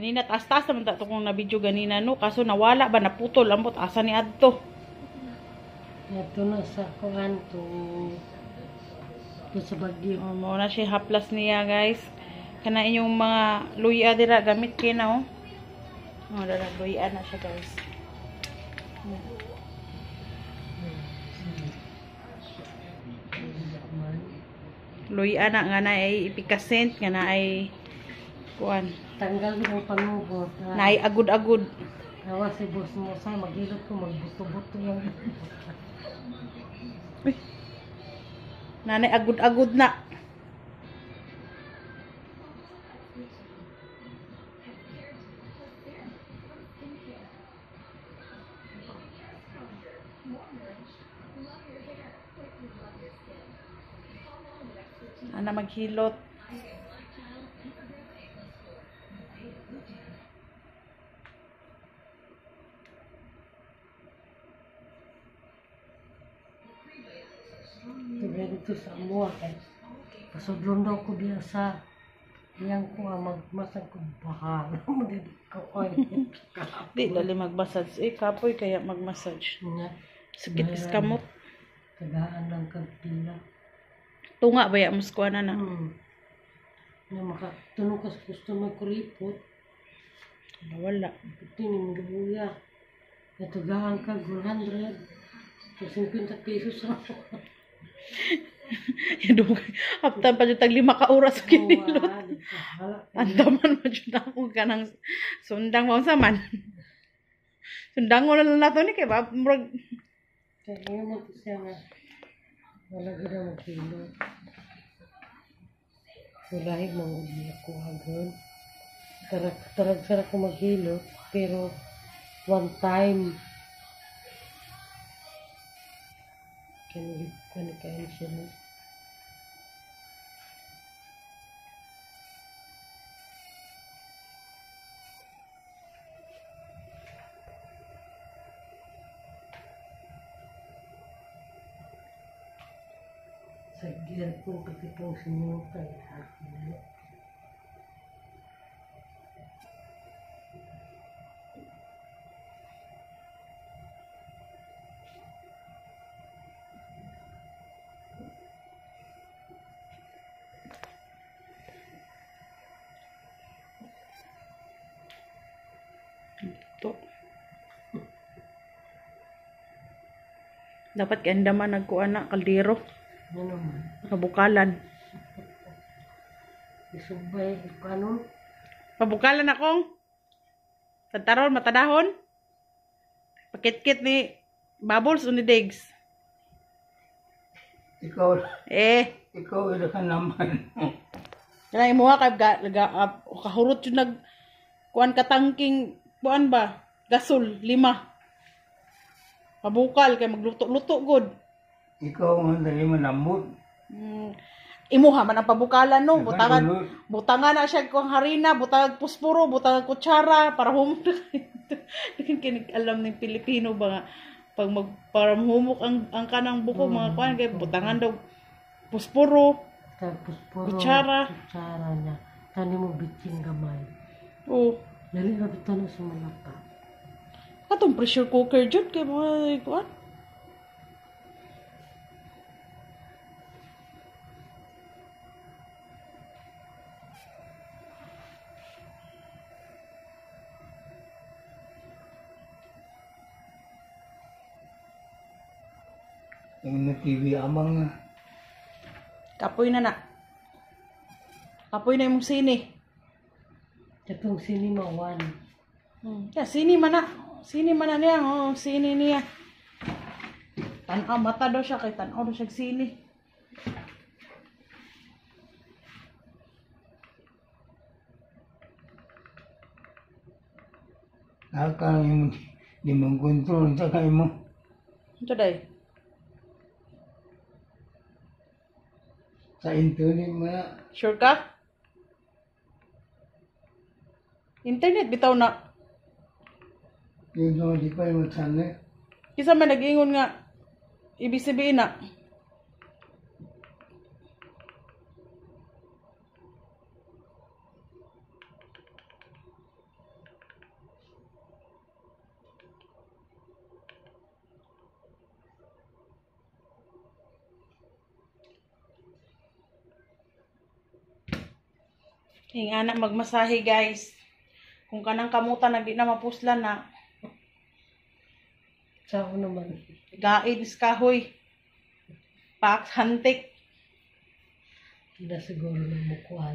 Ganina, taas-taas naman tato kung na-video ganina, no? Kaso nawala ba, naputol, lambot, asa ni adto? Ito na sa kuhan to sa bagyo. Mao na siya haplas niya, guys. Kana inyong mga luya dira, gamit kayo na, oh. Dara, luya na siya, guys. Luya na, nga na ay ipikasent, nga na ay kuan. Tanggal din ang panubot. Na ay agud-agud. Nawa si boss mo sa magilot ko, magbuto-buto yung Uy. Nanay agud-agud na. Ana maghilot. dito sa amuha kay pasudlon daw ko biasa. Yang ko magmasag ko bahal. Magdito ko oy. Di dali mag-massage. Kapoy kaya mag-massage. Sakit iskamot. Tagaan lang kagpila. Tunga ba ya muskuha na na? Na makatulong ka sa customer ko ripot. Wala. Tining gabuya. Natugahan ka 100. So 50 pesos lang. Haptan pa dyan tag 5 ka oras sa kinilot. Andaman mo dyan ako ka ng sundang mo sa man. Sundang mo na lang nato ni kay ba? Kaya ngayon mo siya nga. Wala gina mag-kilo. Sulahig mga umiyak ko hagod. Tarag-tarag ko mag-kilo. Pero one time. Kanikain siya mo. Sa gear ko pati pong sinutay akin. Ito. Dapat kaya andaman nagkuha na kaldero. Ano man? Pabukalan. Isubay, paano? Pabukalan akong. Santaron, matadahon. Pakit-kit ni Bubbles o ni Diggs. Ikaw ito ka naman. Kaya imuha kahurot yung kuan katangking kuan ba? Gasol, 5. Pabukal kay magluto-luto good. Ikaw ang dali manambot. Imuha man ang pabukalan no, butangan na siya kung harina, butang puspuro, butang kutsara para humok. Kinig alam ng Pilipino ba nga pag para humok ang kanang buko mga kuan kay butangan daw puspuro, kutsara niya. Tani mo biting gamay. Oh. Dali ra bitaw na sa malata. Katong pressure cooker jud kay mga kuan. Yung TV amang na. Kapoy na na. Kapoy na yung sini. Katong cinema 1. Yeah, sini man na. Sini man na niya. Oh, sini niya. Tanaw mata daw siya kay tanaw daw siya sini. Naka yung di mong kontrol sa kayo mo. Ito day. Sa internet mo na. Sure ka? Internet bitaw na. Yung no, di pa yung magsana. Kisa man nag-ingon nga ibig sabihin na. Ing anak magmasahe guys. Kung kanang kamutan na di na mapuslan na. Sao naman. Gaid is kahoy. Pak hantik. Hindi siguro na mukuhan.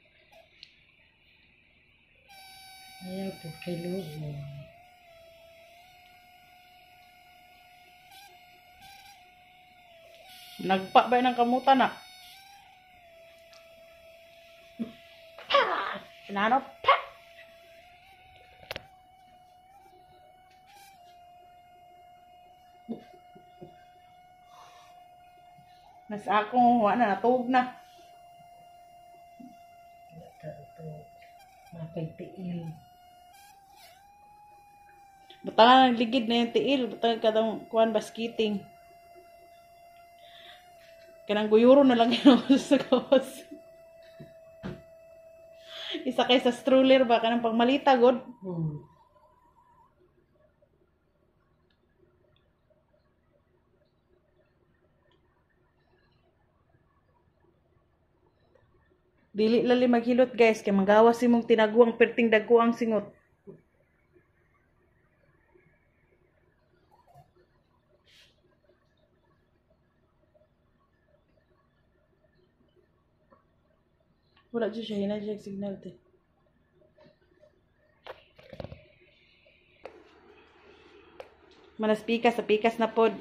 Ayaw po kay Lord. Nagpa ba ng kamutan na? Pinano? Pa! Nas akong wala na natug na. Ito. Mapagtiil. Butangan ang ligid na yung tiil. Butangan kadang kuhan baskiting. Kanang guyuro na lang yun sa gawas. Isa kay sa stroller ba? Kanang pagmalita, god. Dili lali maghilot guys. Kaya magawas si mong tinaguang perting dagkuang singot. Wala dyan siya. Hinadya signal te. Manas pikas. Sa pikas na pod.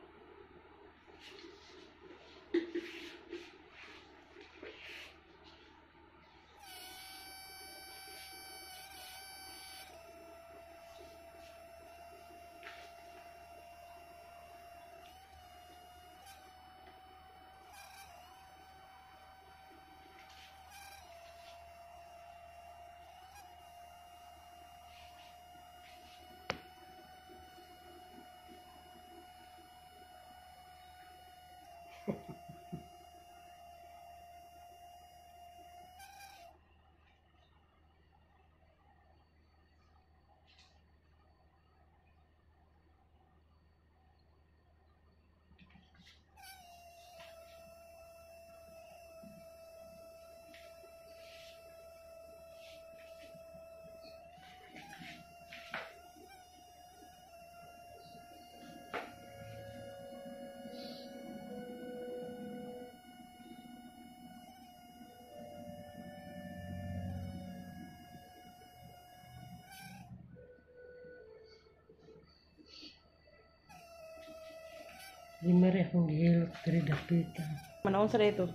Di mari akong gihilot dari dapitan. Manaon sa dito.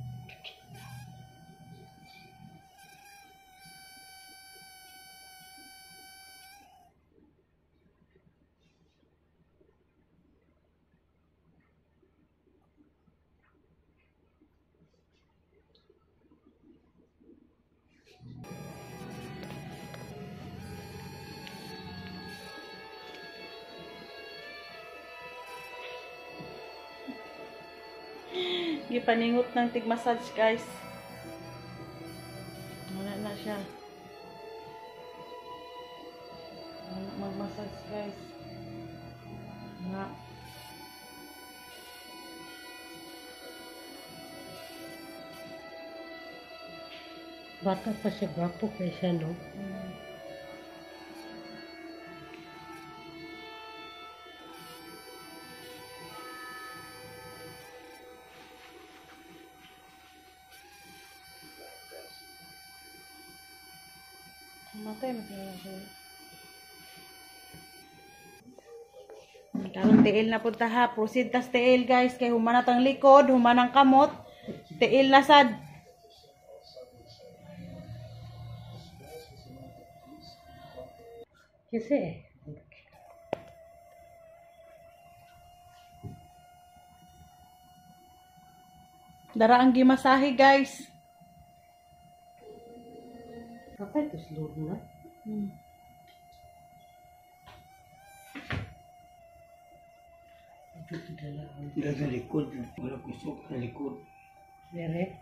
Gipaningot ng tig-massage guys. Wala na siya. Mag-massage guys. Nga. Bata pa siya, gwapo kaya siya, no? Matay na siya. Karong tiil na punta ha. Proceed tas tiil guys. Kay humanat ang likod, humanang kamot. Tiil na sad. Kasi, Dara ang gimasahe guys. kapay ito slow na. Ito kidala ang Dahil sa likod, wala kusok sa likod. direct.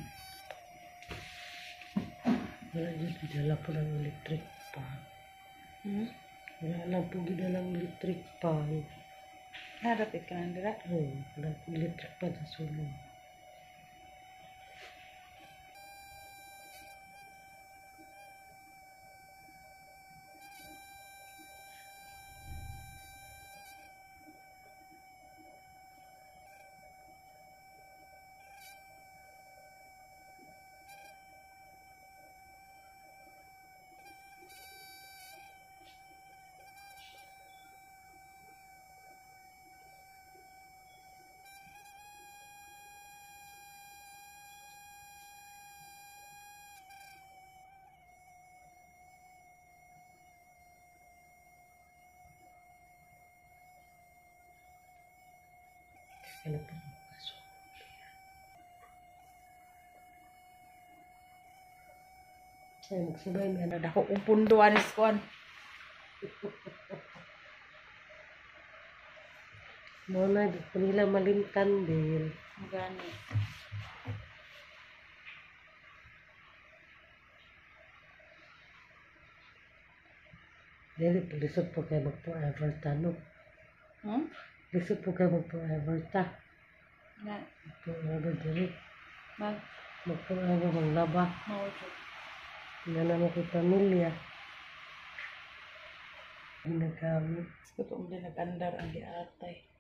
Wala dyan kidala po ng electric pan. Wala lang po kidala ng electric pan. Narapit ka lang dira. Wala po electric pan sa sulong. Kalapit. Ay, magsabay mo. Dako kong pundo anis kuan. Muna, di ko nila malimtan din. Gani. Dili, lisod po kayo mag-forever ta, no? Lisod po kayo mag-forever ta. Na, Forever dili. mag, Mag-forever maglaba. mawajud. Hindi naman ko pamilya. Ginagamit. Gusto mo din nag-andar ang giatay.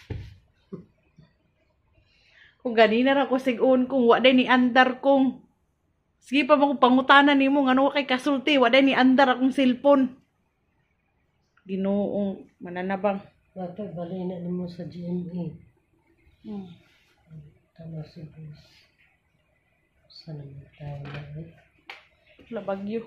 Kung ganina ra ko sigun kung wa day ni andar kong. Sige pa mo pangutanan nimo ngano kay kasulti wa day ni andar akong cellphone. Ginoong mananabang. Dapat bali na mo sa GMA. Hmm. Tama si Bruce. Sana mo tayo na eh. Wala bagyo.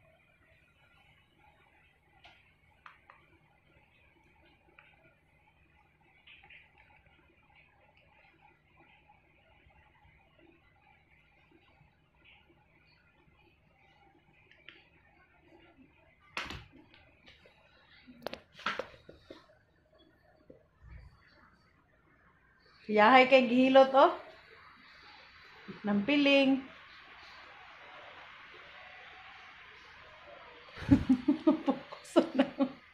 Yahay kay gihilot oh. Nampiling. Pukuso na.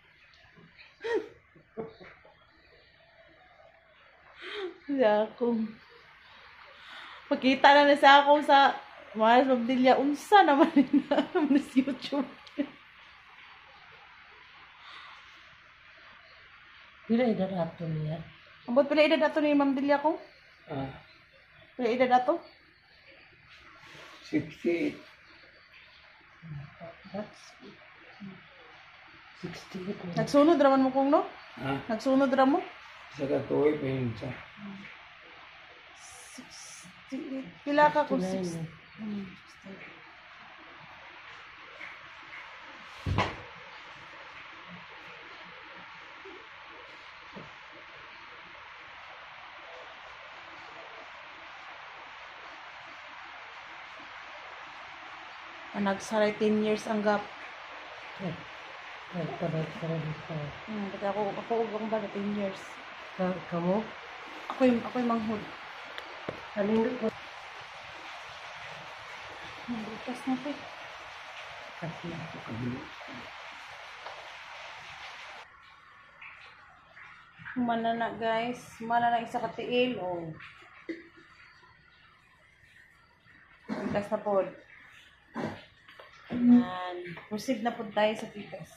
Siya akong pakita na sa ako sa Mahal Mabdilya. Unsa naman na naman sa YouTube. Pila edad ato niya? Ambot pala edad ato ni Ma'am Dilya ko? Pila edad ato? 68. That's 68 na. Nagsunod raman mo kung no? Ah, Nagsunod ra mo? sa katuloy pa yun sa. Pila ka kung 69 na. 6. Nagsaray 10 years ang gap. Ay, parang dito. Kasi ako ugang ba na 10 years. Kamu? Ako'y manghod. Alin ko? Bukas na po. Kasi Humana na guys. Humana na isa katiil. Oh. Bukas na po. Ayan. Proceed na po tayo sa pitas.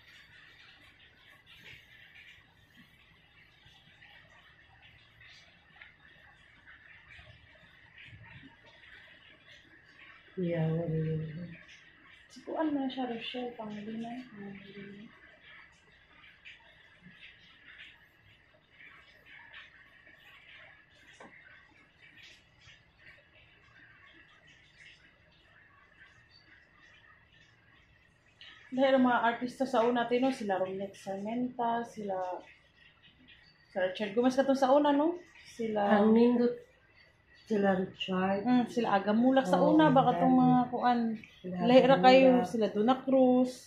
iyawa rin yun. Sikuan na siya, Rochelle. Panguli na. Dahil ang mga artista sa una, tino, sila Romnet Sarmenta, sila Richard Gomez katong sa una, no? Sila Ang nindot sila Richard. sila Agamulak sa Oo, una, baka tong mga kuan. Lahira kayo, sila Duna Cruz,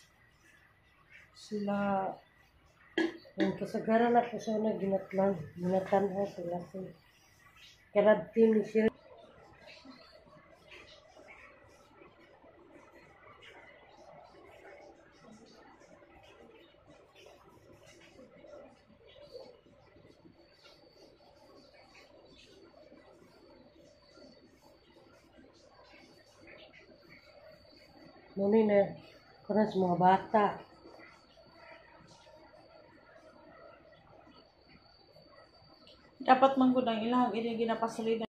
sila Yung kasagaran na ko sa na ginatan ho sila si Karad team ni siya. Muni na karon sa mga bata. dapat man gud ang ilang ini ginapasalida